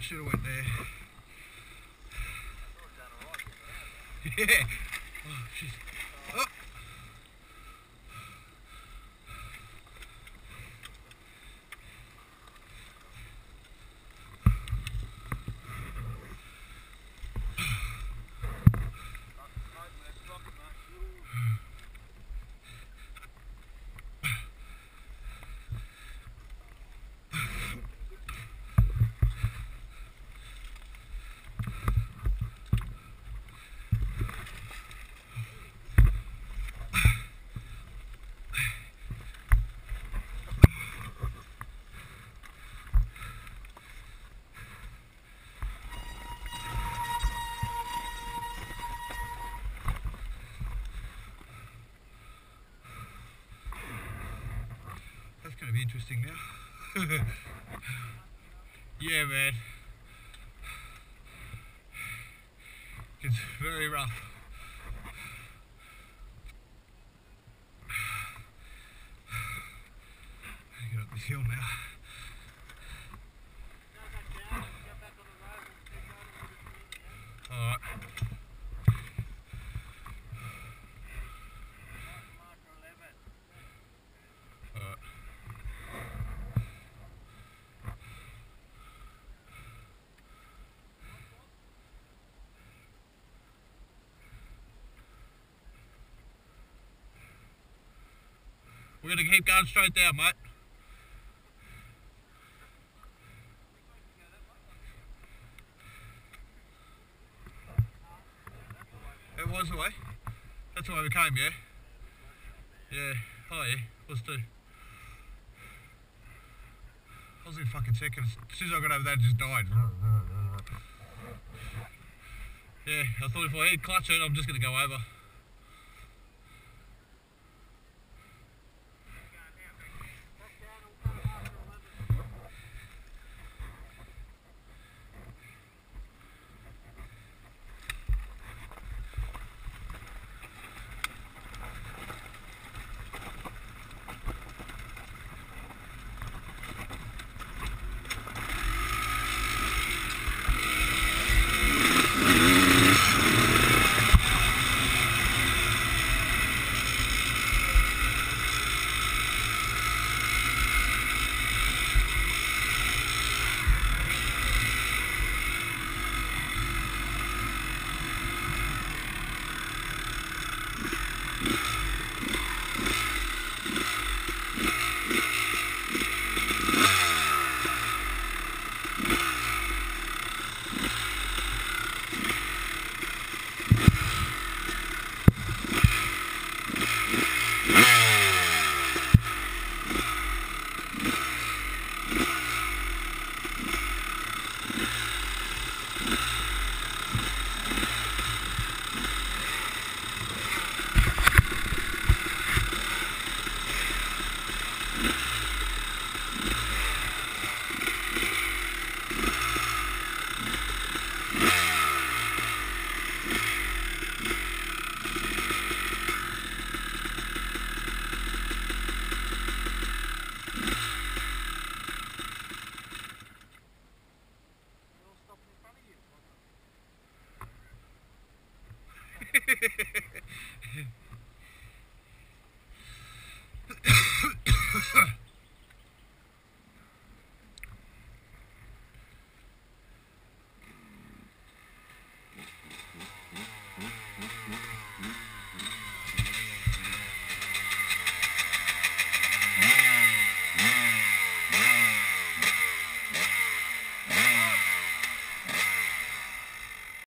should have went there. Yeah. Oh, shit. Oh. That's going to be interesting now. Yeah, man. It's very rough. Get up this hill now. Alright. We're going to keep going straight down, mate. It was the way. That's the way we came, yeah? Yeah. Oh, yeah. Let's do. I was in fucking seconds. As soon as I got over there, it just died. Yeah, I thought if I hit clutch it, I'm just going to go over.